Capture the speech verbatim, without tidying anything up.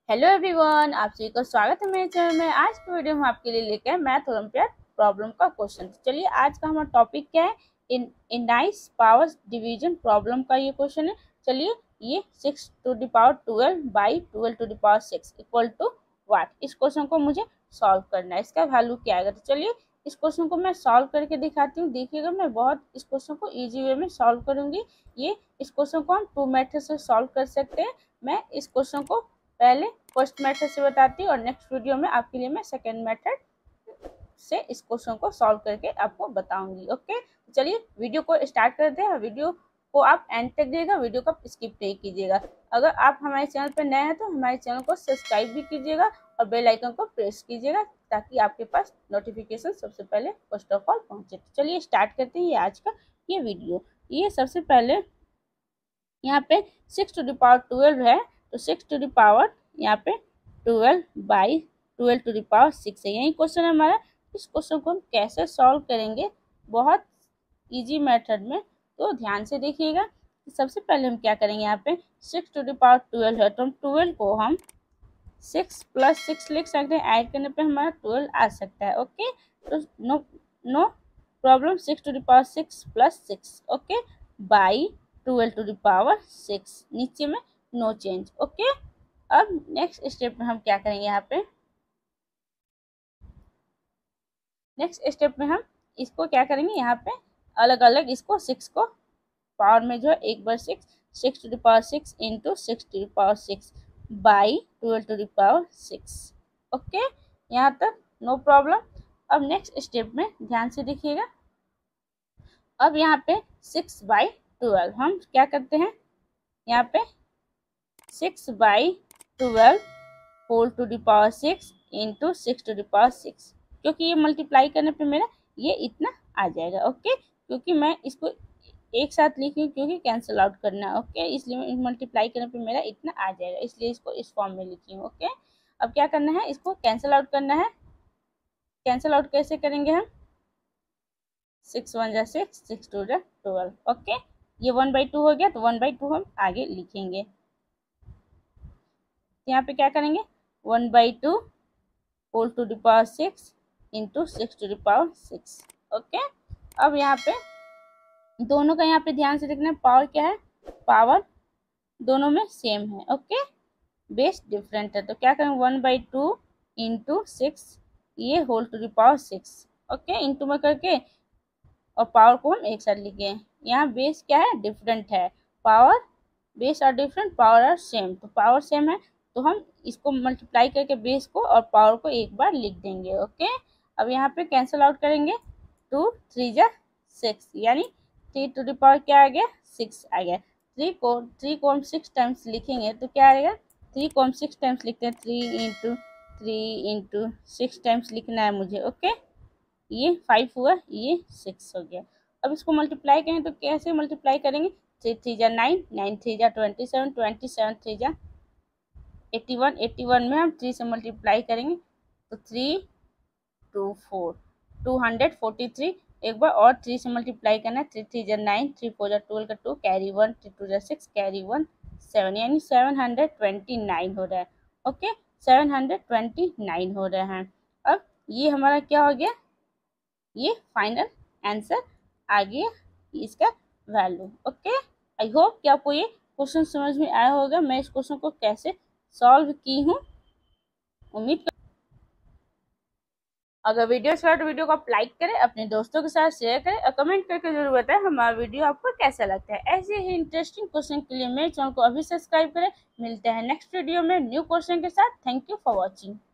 Hello everyone, आप सभी का स्वागत है मेरे चैनल में। आज की वीडियो में आपके लिए लेके आए मैथ ओलंपियाड प्रॉब्लम का क्वेश्चन। चलिए, आज का हमारा टॉपिक क्या है? इन इंडाइस पावर डिवीजन प्रॉब्लम का ये क्वेश्चन है। चलिए, ये six to the power twelve by twelve to the power six equal to what, इस क्वेश्चन को मुझे सॉल्व करना है। इसका वैल्यू क्या आएगा? तो चलिए इस क्वेश्चन को मैं सॉल्व करके दिखाती हूँ। देखिएगा, मैं बहुत इस क्वेश्चन को ईजी वे में सॉल्व करूंगी। ये इस क्वेश्चन को हम टू मेथड से सॉल्व कर सकते हैं। मैं इस क्वेश्चन को पहले फर्स्ट मेथड से बताती हूँ और नेक्स्ट वीडियो में आपके लिए मैं सेकेंड मेथड से इस क्वेश्चन को सॉल्व करके आपको बताऊंगी। ओके, तो चलिए वीडियो को स्टार्ट करते हैं। वीडियो को आप एंड तक देखिएगा, वीडियो को स्किप नहीं कीजिएगा। अगर आप हमारे चैनल पर नए हैं तो हमारे चैनल को सब्सक्राइब भी कीजिएगा और बेल आइकन को प्रेस कीजिएगा ताकि आपके पास नोटिफिकेशन सबसे पहले फर्स्ट ऑफ ऑल पहुंचे। तो चलिए स्टार्ट करते हैं ये आज का ये वीडियो। ये सबसे पहले यहाँ पे six to the power twelve है, तो सिक्स टू द पावर यहाँ पे twelve by twelve to the power six है। यही क्वेश्चन है हमारा। इस क्वेश्चन को हम कैसे सॉल्व करेंगे? बहुत इजी मेथड में, तो ध्यान से देखिएगा। सबसे पहले हम क्या करेंगे? यहाँ पे six to the power twelve है, तो हम ट्वेल्व को हम सिक्स प्लस सिक्स लिख सकते हैं। ऐड करने पे हमारा ट्वेल्व आ सकता है। ओके, तो no no problem, six to the power six plus six okay by twelve to the power six, नीचे में नो चेंज। ओके, अब नेक्स्ट स्टेप में हम क्या करेंगे? यहाँ पे नेक्स्ट स्टेप में हम इसको क्या करेंगे? यहाँ पे अलग अलग इसको सिक्स को पावर में जो है एक बार six six to the power six into six to the power six by twelve to the power six. Okay, यहाँ तक नो प्रॉब्लम। अब नेक्स्ट स्टेप में ध्यान से देखिएगा। अब यहाँ पे सिक्स बाई ट्वेल्व हम क्या करते हैं? यहाँ पे six by twelve whole to the power six into six to the power six, क्योंकि ये मल्टीप्लाई करने पे मेरा ये इतना आ जाएगा। ओके, क्योंकि मैं इसको एक साथ लिखी हूँ क्योंकि कैंसिल आउट करना है। ओके, इसलिए मल्टीप्लाई करने पे मेरा इतना आ जाएगा, इसलिए इसको इस फॉर्म में लिखी हूँ। ओके, अब क्या करना है? इसको कैंसिल आउट करना है। कैंसिल आउट कैसे करेंगे हम? सिक्स वन जा सिक्स, सिक्स टू जा ट्वेल्व। ओके, ये वन बाई टू हो गया, तो वन बाई टू हम आगे लिखेंगे। यहाँ पे क्या करेंगे? One by two whole to the power six into six to the power six. Okay, अब यहाँ पे दोनों का यहाँ पे ध्यान से देखना, पावर क्या है? पावर दोनों में सेम है। ओके, बेस डिफरेंट है, तो क्या करेंगे? One by two into six, ये whole to the power six. Okay, into में करके और पावर को हम एक साथ लिखे। यहाँ बेस क्या है? डिफरेंट है। Power base are different, power are same, तो पावर सेम है तो हम इसको मल्टीप्लाई करके बेस को और पावर को एक बार लिख देंगे। ओके, अब यहाँ पे कैंसिल आउट करेंगे। टू थ्री जा सिक्स, यानी थ्री टू द पावर क्या आ गया? सिक्स आ गया। थ्री को थ्री को हम सिक्स टाइम्स लिखेंगे तो क्या आएगा? थ्री को हम सिक्स टाइम्स लिखते हैं, three into three into six times लिखना है मुझे। ओके, ये फाइव हुआ, ये सिक्स हो गया। अब इसको मल्टीप्लाई करें तो कैसे मल्टीप्लाई करेंगे? थ्री थ्री जा नाइन, नाइन थ्री जा twenty seven, twenty seven three जा एट्टी वन, एट्टी वन में हम थ्री से मल्टीप्लाई करेंगे तो three two four, two hundred forty three. एक बार और थ्री से मल्टीप्लाई करना है। थ्री थ्री जा नाइन, थ्री फोर जा ट्वेल्व का two, carry one, three two जा सिक्स, कैरी वन सेवन, यानी सेवन हंड्रेड ट्वेंटी नाइन हो रहा है। Okay, seven hundred twenty nine हो रहा है। अब ये हमारा क्या हो गया? ये फाइनल आंसर आ गया इसका वैल्यू। ओके, आई होप कि आपको ये क्वेश्चन समझ में आया होगा। मैं इस क्वेश्चन को कैसे सॉल्व की हूँ, उम्मीद कर... अगर वीडियो अच्छा तो वीडियो को आप लाइक करें, अपने दोस्तों के साथ शेयर करें और कमेंट करके जरूर बताएं हमारा वीडियो आपको कैसा लगता है। ऐसे ही इंटरेस्टिंग क्वेश्चन के लिए मेरे चैनल को अभी सब्सक्राइब करें। मिलते हैं नेक्स्ट वीडियो में न्यू क्वेश्चन के साथ। Thank you for watching.